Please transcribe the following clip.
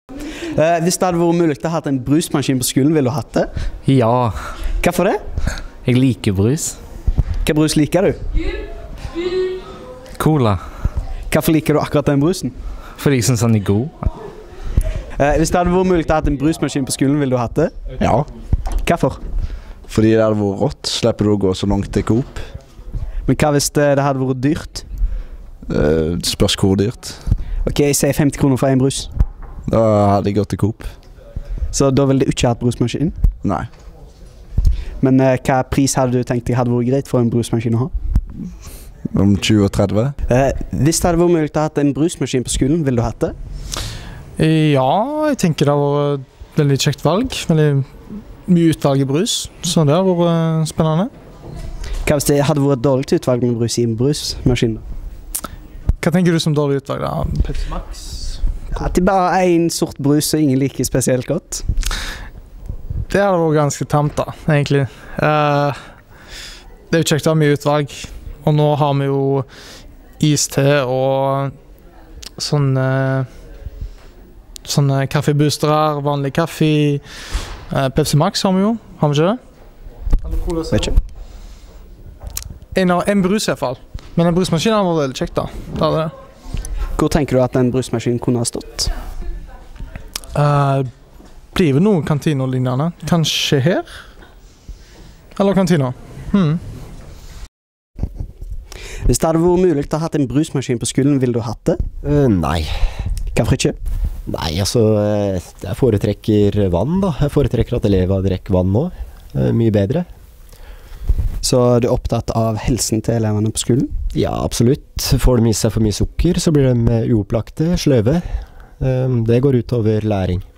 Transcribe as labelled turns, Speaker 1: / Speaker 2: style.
Speaker 1: Hvis det hadde vært mulig å ha en brusmaskin på skolen, ville du hatt det?
Speaker 2: Ja,
Speaker 1: Hvorfor det?
Speaker 2: jeg liker brus.
Speaker 1: Hva brus liker du?
Speaker 2: Cola,
Speaker 1: Hvorfor liker du akkurat den brusen?
Speaker 2: fordi jeg synes den er god.
Speaker 1: Hvis det hadde vært mulig å ha en brusmaskin på skolen, ville du hatt det?
Speaker 3: Ja,
Speaker 1: Hvorfor?
Speaker 3: fordi det hadde vært rått. Slipper du å gå så langt til Coop.
Speaker 1: Men hva hvis det hadde vært dyrt?
Speaker 3: Det spørs hvor dyrt.
Speaker 1: Ok, jeg sier 50 kroner for en brus.
Speaker 3: Da hadde jeg gått til Coop.
Speaker 1: Så da ville du ikke hatt brusmaskin?
Speaker 3: Nei.
Speaker 1: Men hva pris hadde du tenkt deg hadde vært greit for en brusmaskin å ha?
Speaker 3: Om 20 og 30.
Speaker 1: Hvis det hadde vært mulig å ha en brusmaskin på skolen, ville du hatt det?
Speaker 4: Ja, jeg tenker det har vært et veldig kjekt valg. Veldig mye utvalg i brus, så det har vært spennende.
Speaker 1: Hva hvis det hadde vært et dårlig utvalg med brus i en brusmaskin?
Speaker 4: Hva tenker du som dårlig utvalg da? Pepsi Max?
Speaker 1: At det bare er en sort brus og ingen liker spesielt godt.
Speaker 4: Det hadde vært ganske tamt da, egentlig. Det er jo kjekt å ha mye utvalg, og nå har vi jo iste og sånne kaffeboostere, vanlig kaffe, Pepsi Max har vi jo, har vi ikke det?
Speaker 1: Vet ikke.
Speaker 4: En brus i hvert fall, men en brusmaskin har vært veldig kjekt da, det hadde det.
Speaker 1: Hvor tenker du at en brusmaskin kunne ha stått?
Speaker 4: Blir det noen kantiner lignende? Kanskje her? Eller kantiner?
Speaker 1: Hvis det hadde vært mulig å ha en brusmaskin på skolen, ville du hatt det?
Speaker 5: Nei.
Speaker 1: Hvorfor ikke?
Speaker 5: Nei, altså, jeg foretrekker vann da. Jeg foretrekker at elever drikker vann nå. Mye bedre.
Speaker 1: Så du er opptatt av helsen til elevene på skolen?
Speaker 5: Ja, absolutt. Får de i seg for mye sukker, så blir de uopplagte, sløve. Det går ut over læring.